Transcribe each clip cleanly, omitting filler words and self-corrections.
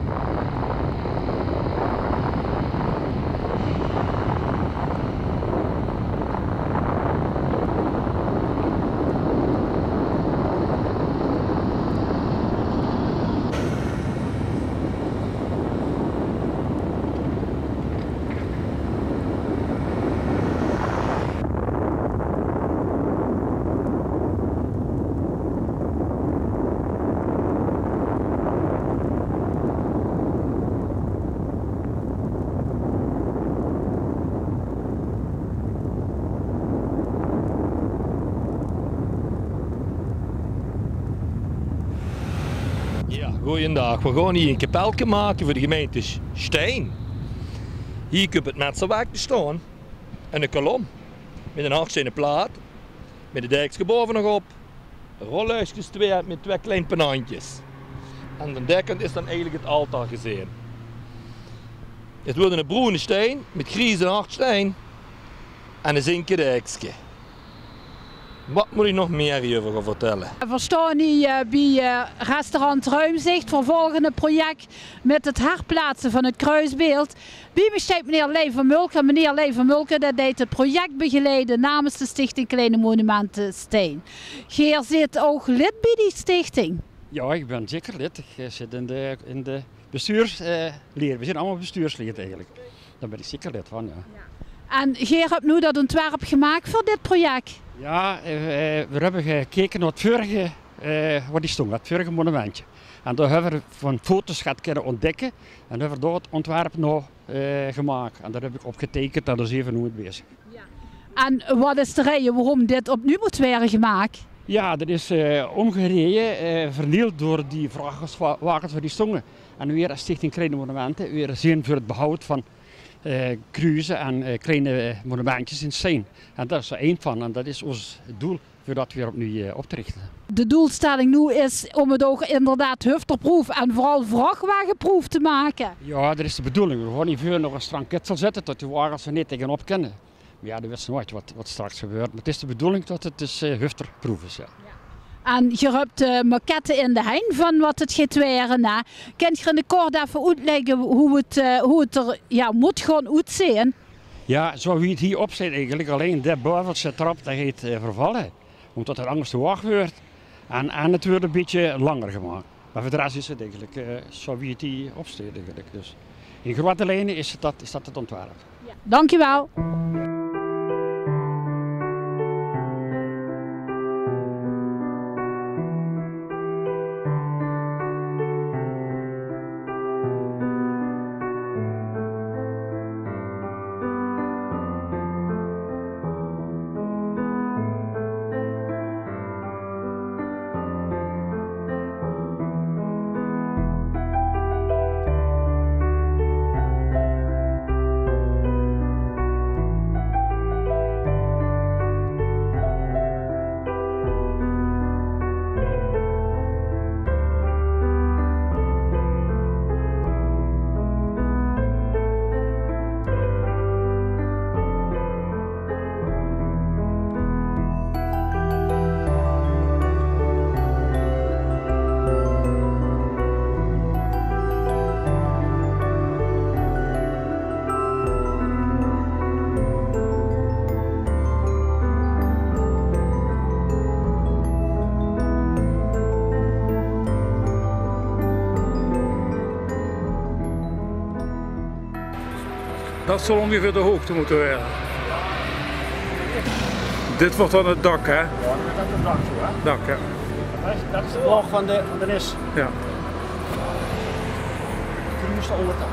Goeiedag, we gaan hier een kapelje maken voor de gemeente Steen. Hier kun je het metselwerk bestaan. En een kolom. Met een hardstenen plaat. Met de dijkje boven nog op. Rolluisjes met twee kleine penantjes. En aan de dekkant is dan eigenlijk het altaar gezien. Het wordt een bruine steen met grijze hardsteen. En een zinken dijkje. Wat moet ik nog meer hierover gaan vertellen? We staan hier bij restaurant Ruimzicht voor het volgende project met het herplaatsen van het kruisbeeld. Bij me staat meneer Leen van Mulken. Meneer Leen van Mulken dat deed het project begeleiden namens de Stichting Kleine Monumenten Steen. Geer zit ook lid bij die stichting? Ja, ik ben zeker lid. Ik zit in de bestuursleer. We zijn allemaal bestuurslid eigenlijk. Daar ben ik zeker lid van, ja. En Geer hebt nu dat ontwerp gemaakt voor dit project? Ja, we hebben gekeken naar het vorige, wat die stond, het vorige monumentje. En daar hebben we van foto's kunnen ontdekken en hebben we daar het ontwerp nog gemaakt. En daar heb ik op getekend en daar zijn we nu mee bezig. Ja. En wat is de reden waarom dit opnieuw moet worden gemaakt? Ja, dat is omgereden, vernield door die vrachtwagens waar die stonden. En weer als Stichting Kleine Monumenten, weer zien voor het behoud van kruisen en kleine monumentjes in steen. En daar is er één van en dat is ons doel voor dat weer opnieuw op te richten. De doelstelling nu is om het ook inderdaad hufterproef en vooral vrachtwagenproef te maken. Ja, dat is de bedoeling. We gaan niet voor nog een strang kitsel zetten tot de wagens er niet tegenop kunnen. Maar ja, dat wist nooit wat straks gebeurt. Maar het is de bedoeling dat het dus hufterproef is. Ja. En je hebt de maquette in de hein van wat het gaat worden. Kan je in de kort even uitleggen hoe het er moet gaan uitzien? Ja, zo wie het hier op zit eigenlijk, alleen de bovenste trap dat heet vervallen. Omdat het anders te wacht wordt. En het wordt een beetje langer gemaakt. Maar voor de rest is het eigenlijk zo wie het hier op zit eigenlijk. Dus in grote lijnen is dat het ontwerp. Ja. Dankjewel. Dat zal ongeveer de hoogte moeten worden. Dit wordt dan het dak, hè? Ja, dat is het dak zo, hè? Dak, ja. Dat is de laag van de nis. Ja. Die moest onder het dak.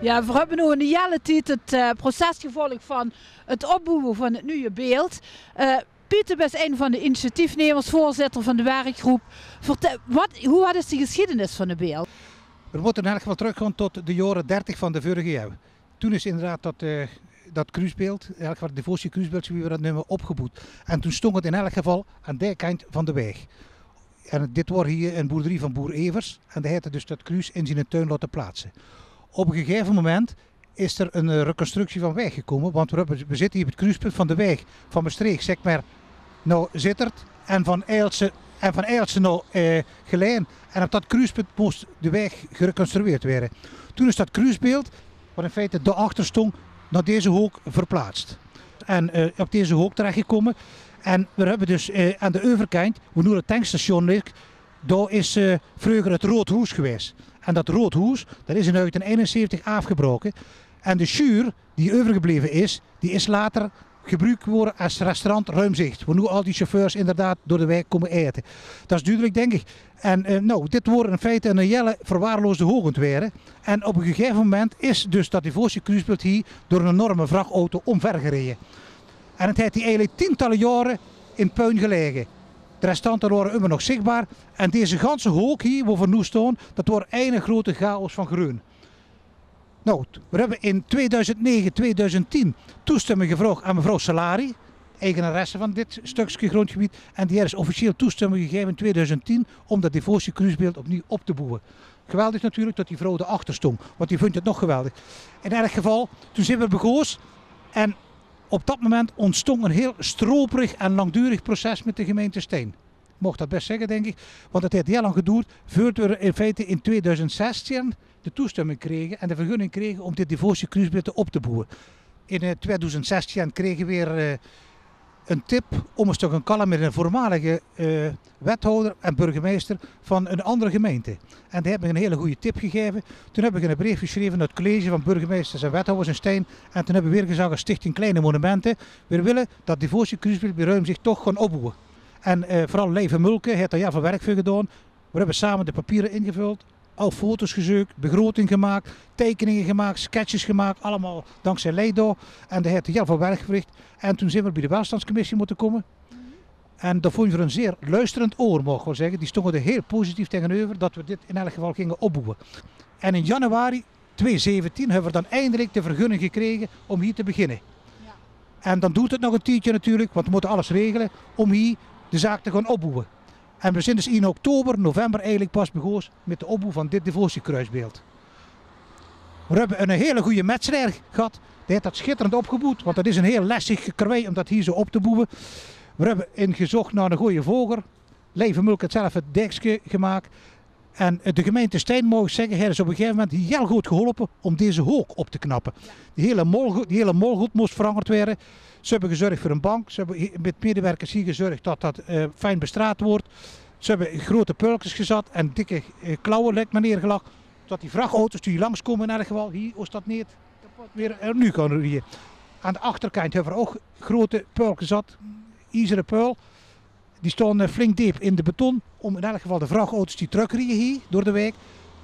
Ja, we hebben nu in de hele tijd het proces gevolgd van het opbouwen van het nieuwe beeld. Pieter is een van de initiatiefnemers, voorzitter van de werkgroep. Wat is de geschiedenis van het beeld? We moeten in elk geval teruggaan tot de jaren 30 van de vorige eeuw. Toen is inderdaad dat kruisbeeld, in elk geval het devotie kruisbeeld, zoals we dat noemen, opgebouwd. En toen stond het in elk geval aan de kant van de weg. En dit wordt hier een boerderie van boer Evers. En die heeft dus dat kruis in zijn tuin laten plaatsen. Op een gegeven moment is er een reconstructie van weg gekomen. Want we zitten hier op het kruispunt van de weg van Maastricht, zeg maar, naar Zittert en van Eilse naar Geleen. En op dat kruispunt moest de weg gereconstrueerd worden. Toen is dat kruisbeeld, wat in feite daarachter stond, naar deze hoek verplaatst. En op deze hoek terechtgekomen. En we hebben dus aan de overkant, waar nu het tankstation ligt, daar is vroeger het Roodhoes geweest. En dat Roodhoes, dat is in 1971 afgebroken. En de schuur die overgebleven is, die is later gebruikt worden als restaurant Ruimzicht. Waar nu al die chauffeurs inderdaad door de wijk komen eten. Dat is duidelijk, denk ik. En dit wordt in feite een hele verwaarloosde hoogentweren. En op een gegeven moment is dus dat devotie kruisbeeld hier door een enorme vrachtauto omvergereden. En het heeft die eigenlijk tientallen jaren in puin gelegen. De restanten waren immer nog zichtbaar. En deze ganse hoek hier, waar we nu staan, dat wordt een grote chaos van groen. Nou, we hebben in 2009, 2010 toestemming gevraagd aan mevrouw Salari, eigenaresse van dit stukje grondgebied. En die heeft officieel toestemming gegeven in 2010 om dat devotie kruisbeeld opnieuw op te bouwen. Geweldig natuurlijk dat die vrouw erachter stond, want die vindt het nog geweldig. In elk geval, toen zijn we begonnen en op dat moment ontstond een heel stroperig en langdurig proces met de gemeente Steen. Ik mocht dat best zeggen, denk ik, want het heeft heel lang geduurd voordat we in feite in 2016 de toestemming kregen en de vergunning kregen om dit devotie kruisbeeld op te bouwen. In 2016 kregen we weer een tip om een stuk een kalm met een voormalige wethouder en burgemeester van een andere gemeente. En die hebben een hele goede tip gegeven. Toen heb ik een brief geschreven naar het college van burgemeesters en wethouders in Steen. En toen hebben we weer gezegd als Stichting Kleine Monumenten, we willen dat devotie kruisbeeld bij Ruim zich toch gaan opbouwen. En vooral Leven Mulke heeft daar heel veel werk voor gedaan. We hebben samen de papieren ingevuld, al foto's gezocht, begroting gemaakt, tekeningen gemaakt, sketches gemaakt, allemaal dankzij Leido. En daar heeft heel veel werk verricht. En toen zijn we bij de welstandscommissie moeten komen. En daar vonden we een zeer luisterend oor, mag ik wel zeggen. Die stonden er heel positief tegenover dat we dit in elk geval gingen opbouwen. En in januari 2017 hebben we dan eindelijk de vergunning gekregen om hier te beginnen. Ja. En dan doet het nog een tijdje natuurlijk, want we moeten alles regelen om hier de zaak te gaan opbouwen. En we zijn dus in oktober, november eigenlijk pas begonnen met de opbouw van dit devotiekruisbeeld. We hebben een hele goede metselaar gehad. Die heeft dat schitterend opgebouwd, want dat is een heel lastig karwei om dat hier zo op te bouwen. We hebben ingezocht naar een goede vogel. Leven Mulke het zelf het dekje gemaakt. En de gemeente Steen, mag ik zeggen, heeft op een gegeven moment heel goed geholpen om deze hoek op te knappen. Die hele molgoed moest veranderd worden. Ze hebben gezorgd voor een bank. Ze hebben met medewerkers hier gezorgd dat dat fijn bestraat wordt. Ze hebben grote pulkjes gezet en dikke klauwen neergelegd. Zodat die vrachtauto's die langskomen in elk geval, hier is dat niet weer nu kunnen rijden. Aan de achterkant hebben we ook grote pulkjes gezet. IJzeren puil. Die staan flink diep in de beton om in elk geval de vrachtauto's die terugrijden hier door de wijk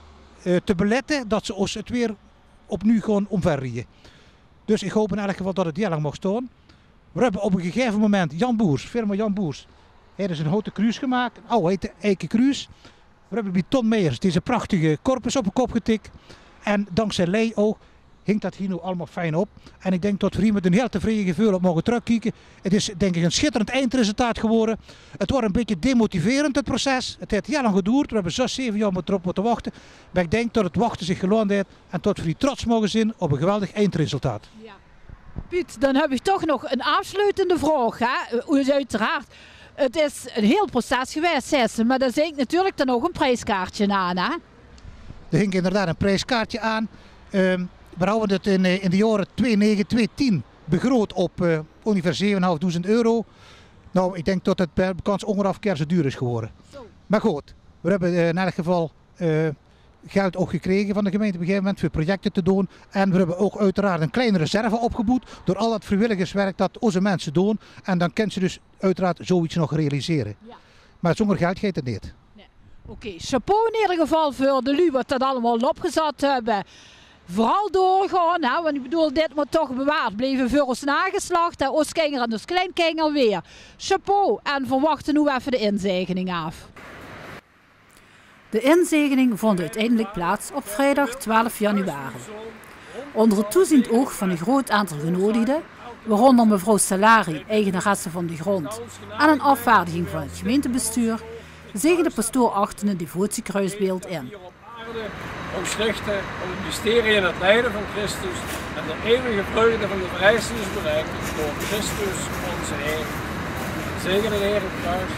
te beletten dat ze ons het weer opnieuw gewoon omverrijden. Dus ik hoop in elk geval dat het heel lang mag staan. We hebben op een gegeven moment firma Jan Boers, heeft dus een houten kruis gemaakt, een oude eiken kruis. We hebben bij Ton Meijers deze prachtige korpus op de kop getikt. En dankzij Lei ook hing dat hier nu allemaal fijn op. En ik denk dat we hier met een heel tevreden gevoel op mogen terugkijken. Het is denk ik een schitterend eindresultaat geworden. Het wordt een beetje demotiverend het proces. Het heeft heel lang geduurd. We hebben 6, 7 jaar erop moeten wachten. Maar ik denk dat het wachten zich geloond heeft. En dat we hier trots mogen zijn op een geweldig eindresultaat. Ja. Piet, dan heb ik toch nog een afsluitende vraag. Hè? Uiteraard, het is een heel proces geweest, zei ze. Maar daar zit natuurlijk dan ook een prijskaartje aan. Hè? Er hing inderdaad een prijskaartje aan. We houden het in de jaren 2009, 2010 begroot op ongeveer 7.500 euro. Nou, ik denk dat het per kans ongeveer keer zo duur is geworden. Zo. Maar goed, we hebben in elk geval geld ook gekregen van de gemeente op een gegeven moment voor projecten te doen. En we hebben ook uiteraard een kleine reserve opgebouwd door al dat vrijwilligerswerk dat onze mensen doen. En dan kunnen ze dus uiteraard zoiets nog realiseren. Ja. Maar zonder geld gaat het niet. Nee. Oké, chapeau in ieder geval voor de lui wat dat allemaal opgezet hebben. vooral doorgaan. Hè? Want ik bedoel, dit moet toch bewaard blijven voor ons nageslacht. Ons kinderen en ons kleinkinderen weer. Chapeau en verwachten nu even de inzegening af. De inzegening vond uiteindelijk plaats op vrijdag 12 januari. Onder het toeziend oog van een groot aantal genodigden, waaronder mevrouw Salari, eigenaresse van de grond, en een afvaardiging van het gemeentebestuur, zegende pastoor Achten het devotiekruisbeeld in. Ons richten op het mysterie en het lijden van Christus en de eeuwige vreugde van de verrijzenis bereiken door Christus onze Heer. Zegen de Heer het kruis.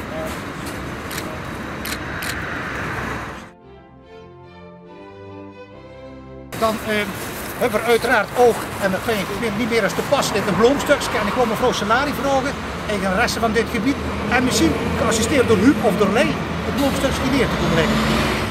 Dan hebben we uiteraard ook, en dat vind ik niet meer als te pas, dit een bloemstuk. En ik wil mevrouw Salari vragen, eigenaresse van dit gebied, en misschien geassisteerd door Huub of door Lee, het bloemstuk neer te komen leggen.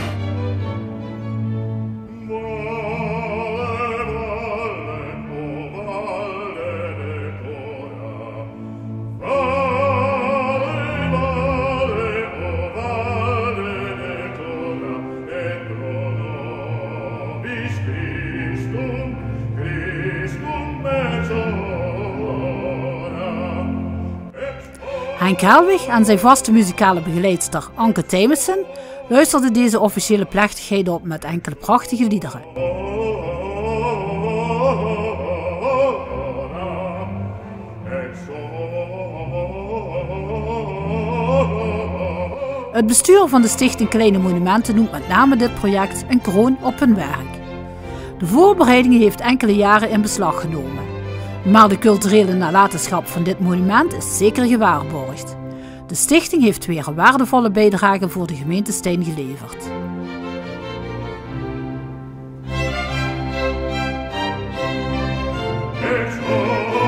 Henk Helwig en zijn vaste muzikale begeleidster Anke Thijmissen luisterden deze officiële plechtigheid op met enkele prachtige liederen. Het bestuur van de Stichting Kleine Monumenten noemt met name dit project een kroon op hun werk. De voorbereiding heeft enkele jaren in beslag genomen. Maar de culturele nalatenschap van dit monument is zeker gewaarborgd. De stichting heeft weer een waardevolle bijdrage voor de gemeente Stein geleverd. It's